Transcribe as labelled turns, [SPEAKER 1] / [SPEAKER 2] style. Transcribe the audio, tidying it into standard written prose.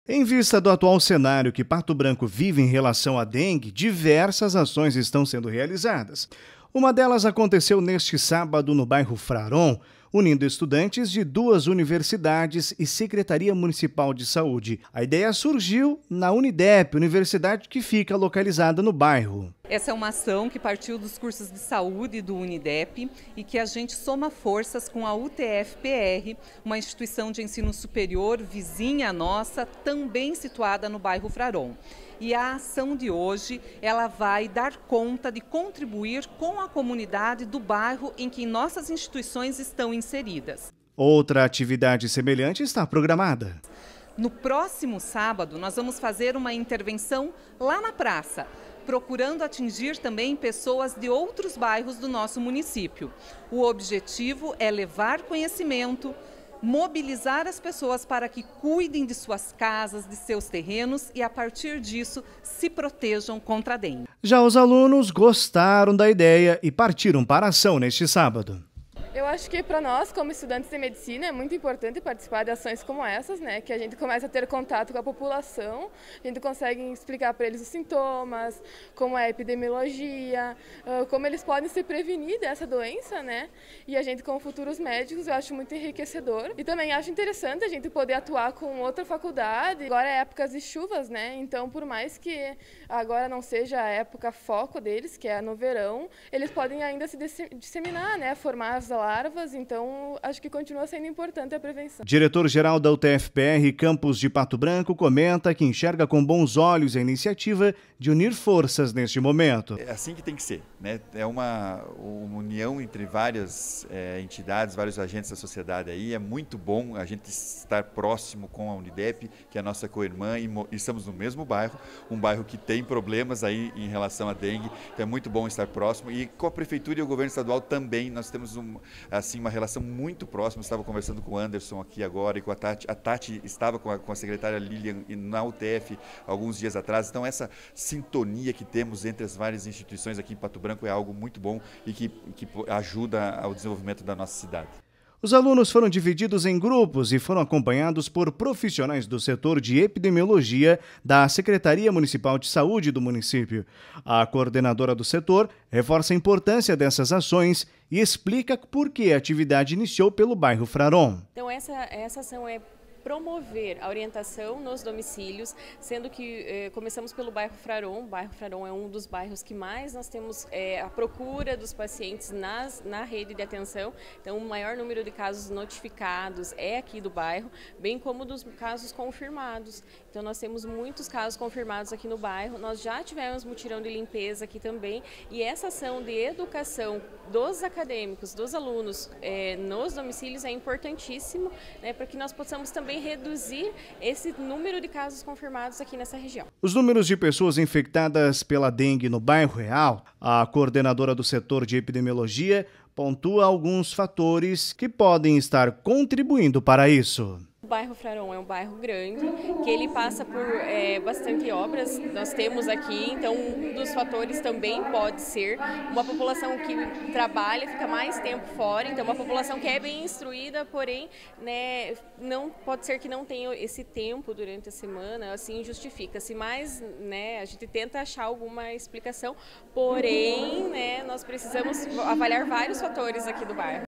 [SPEAKER 1] Em vista do atual cenário que Pato Branco vive em relação à dengue, diversas ações estão sendo realizadas. Uma delas aconteceu neste sábado no bairro Fraron, unindo estudantes de duas universidades e Secretaria Municipal de Saúde. A ideia surgiu na Unidep, universidade que fica localizada no bairro.
[SPEAKER 2] Essa é uma ação que partiu dos cursos de saúde do Unidep e que a gente soma forças com a UTF-PR, uma instituição de ensino superior vizinha nossa, também situada no bairro Fraron. E a ação de hoje, ela vai dar conta de contribuir com a comunidade do bairro em que nossas instituições estão inseridas.
[SPEAKER 1] Outra atividade semelhante está programada.
[SPEAKER 2] No próximo sábado, nós vamos fazer uma intervenção lá na praça, procurando atingir também pessoas de outros bairros do nosso município. O objetivo é levar conhecimento, mobilizar as pessoas para que cuidem de suas casas, de seus terrenos e, a partir disso, se protejam contra a dengue.
[SPEAKER 1] Já os alunos gostaram da ideia e partiram para a ação neste sábado.
[SPEAKER 3] Eu acho que para nós, como estudantes de medicina, é muito importante participar de ações como essas, né? Que a gente começa a ter contato com a população, a gente consegue explicar para eles os sintomas, como é a epidemiologia, como eles podem se prevenir dessa doença, né? E a gente, como futuros médicos, eu acho muito enriquecedor. E também acho interessante a gente poder atuar com outra faculdade. Agora é épocas de chuvas, né? Então, por mais que agora não seja a época foco deles, que é no verão, eles podem ainda se disseminar, né? Formar as larvas, então acho que continua sendo importante a prevenção.
[SPEAKER 1] Diretor-geral da UTF-PR Campus de Pato Branco comenta que enxerga com bons olhos a iniciativa de unir forças neste momento.
[SPEAKER 4] É assim que tem que ser, né? É uma união entre várias entidades, vários agentes da sociedade aí. É muito bom a gente estar próximo com a Unidep, que é a nossa co-irmã, e estamos no mesmo bairro, um bairro que tem problemas aí em relação à dengue, então é muito bom estar próximo. E com a Prefeitura e o Governo Estadual também, nós temos uma relação muito próxima. Eu estava conversando com o Anderson aqui agora e com a Tati estava com a secretária Lilian na UTF alguns dias atrás. Então essa sintonia que temos entre as várias instituições aqui em Pato Branco é algo muito bom e que ajuda ao desenvolvimento da nossa cidade.
[SPEAKER 1] Os alunos foram divididos em grupos e foram acompanhados por profissionais do setor de epidemiologia da Secretaria Municipal de Saúde do município. A coordenadora do setor reforça a importância dessas ações e explica por que a atividade iniciou pelo bairro Fraron.
[SPEAKER 5] Então essa ação é promover a orientação nos domicílios, sendo que começamos pelo bairro Fraron. O bairro Fraron é um dos bairros que mais nós temos a procura dos pacientes na rede de atenção. Então, o maior número de casos notificados é aqui do bairro, bem como dos casos confirmados. Então, nós temos muitos casos confirmados aqui no bairro. Nós já tivemos mutirão de limpeza aqui também, e essa ação de educação dos acadêmicos, dos alunos nos domicílios é importantíssimo, né, para que nós possamos também reduzir esse número de casos confirmados aqui nessa região.
[SPEAKER 1] Os números de pessoas infectadas pela dengue no bairro Real, a coordenadora do setor de epidemiologia pontua alguns fatores que podem estar contribuindo para isso.
[SPEAKER 5] O bairro Fraron é um bairro grande, que ele passa por bastante obras, nós temos aqui, então um dos fatores também pode ser uma população que trabalha, fica mais tempo fora, então uma população que é bem instruída, porém, né, não pode ser que não tenha esse tempo durante a semana, assim justifica-se, mas, né, a gente tenta achar alguma explicação, porém, né, nós precisamos avaliar vários fatores aqui do bairro.